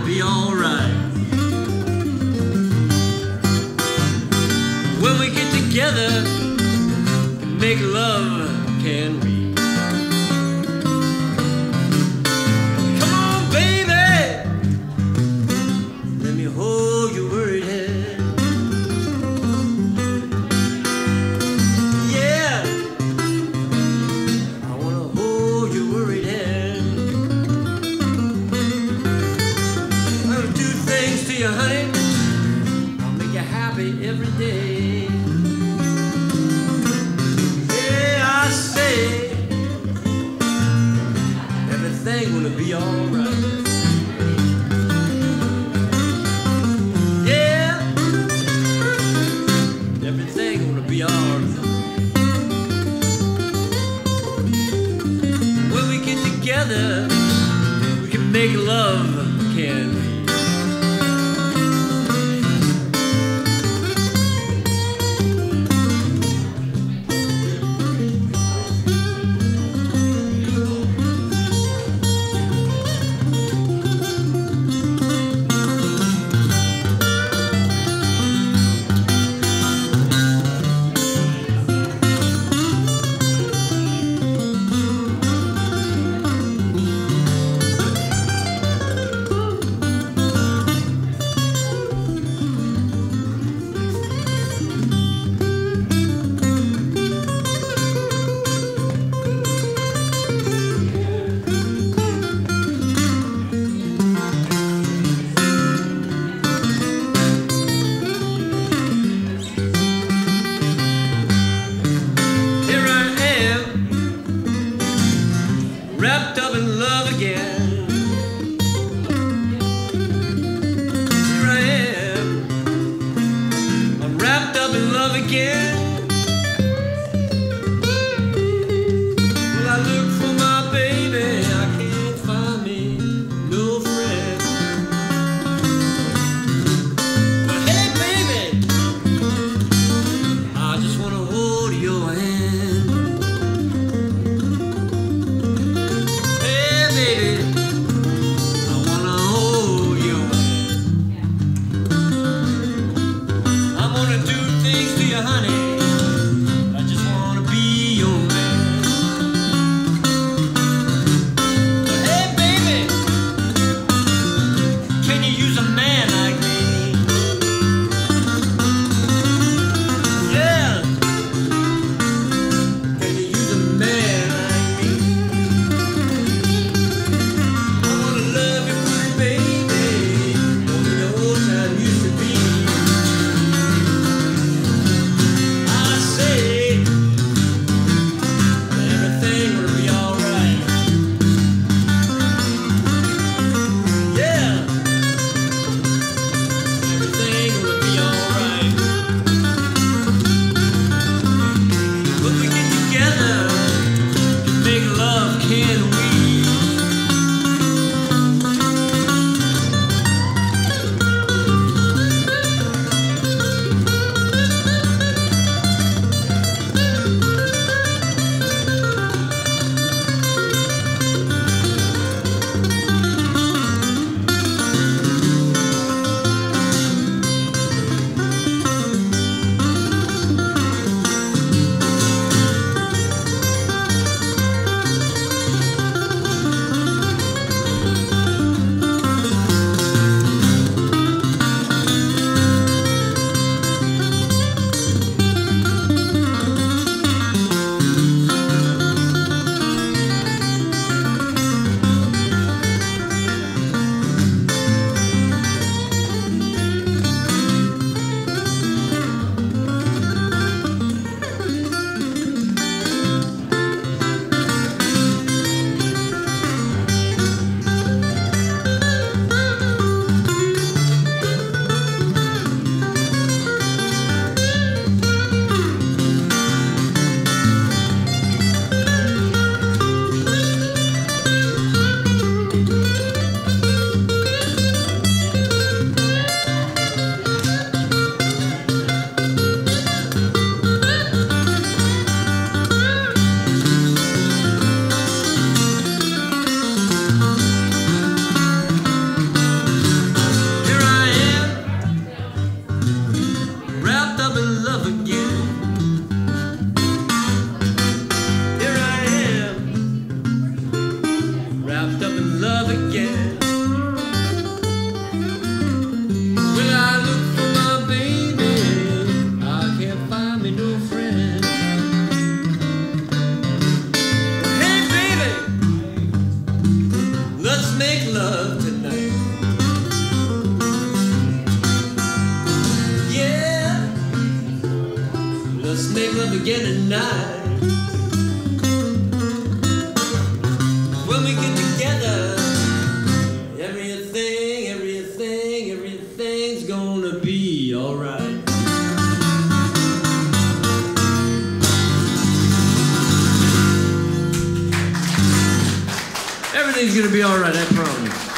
gonna be alright. When we get together and make love, can we? Come on, baby, let me hold your worried head. Yeah, I wanna hold your worried head. I'll do things to you, honey, I'll make you happy every day. Yeah, I say everything gonna be alright. Yeah, everything gonna be alright. When we get together, we can make love, can we? getting nigh. When we get together, everything's gonna be alright. Everything's gonna be alright, I promise.